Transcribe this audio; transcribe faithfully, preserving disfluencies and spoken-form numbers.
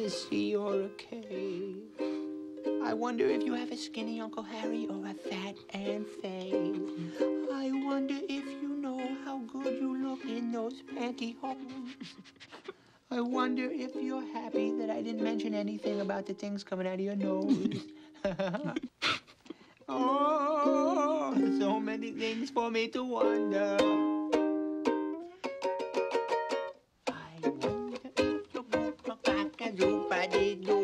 sea or a cave. I wonder if you have a skinny Uncle Harry or a fat Aunt Faye. I wonder if you know how good you look in those pantyhose. I wonder if you're happy that I didn't mention anything about the things coming out of your nose. Oh, so many things for me to wonder. I wonder if you go cock-a-doop-a-dee-doo.